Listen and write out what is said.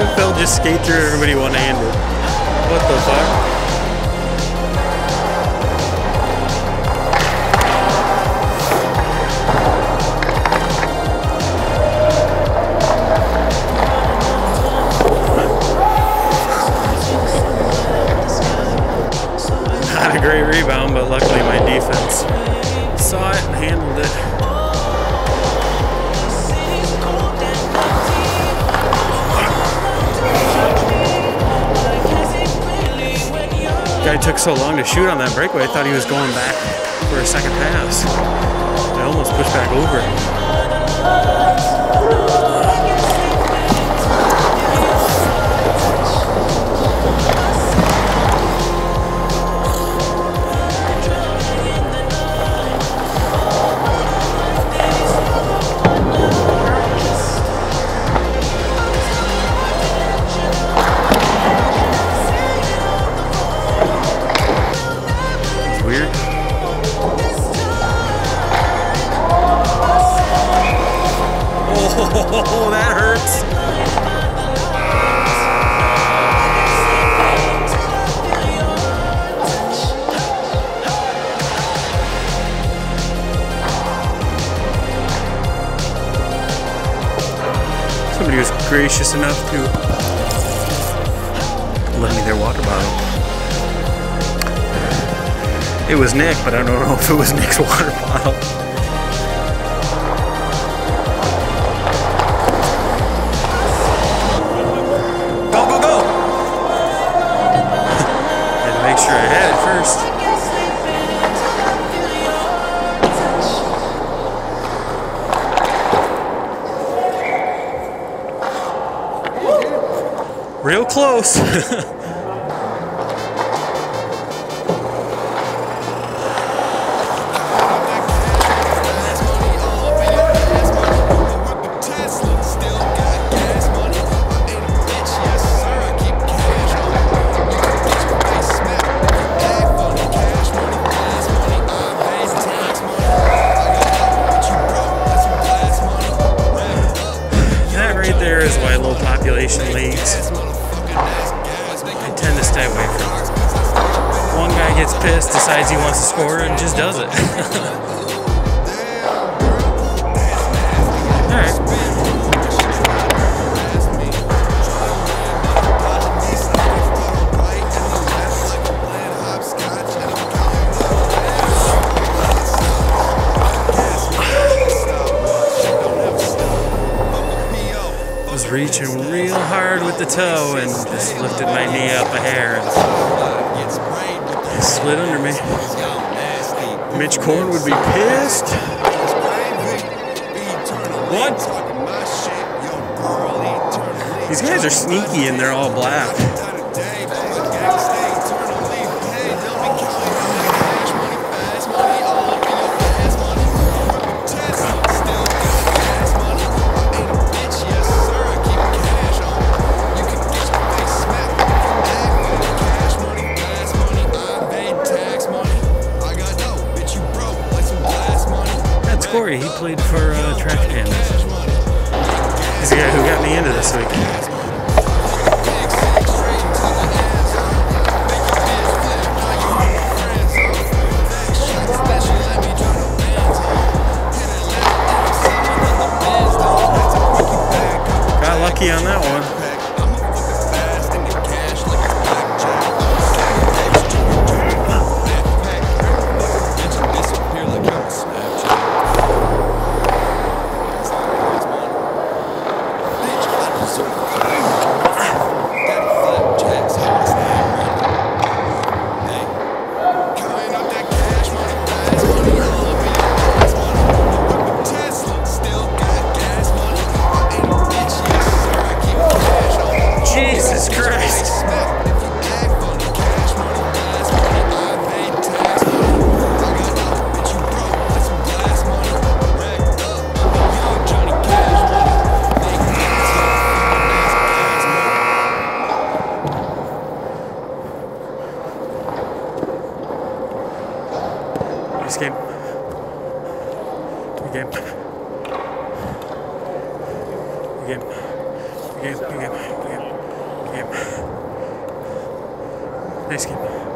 Phil just skate through everybody one-handed. What the fuck? Not a great rebound, but luckily my defense saw it and handled it. Guy took so long to shoot on that breakaway, I thought he was going back for a second pass. I almost pushed back over. Oh, that hurts. Somebody was gracious enough to lend me their water bottle. It was Nick, but I don't know if it was Nick's water bottle. I had it first. Real close. There is why low population leagues I tend to stay away from. One guy gets pissed, decides he wants to score, and just does it. Alright. Reaching real hard with the toe and just lifted my knee up a hair and it slid under me. Mitch Korn would be pissed. What? These guys are sneaky and they're all black. Corey, he played for Trash Can. He's the guy who got me into this week. Got lucky on that one. Game. Game. Game. Game. Game. Game. game. Nice game.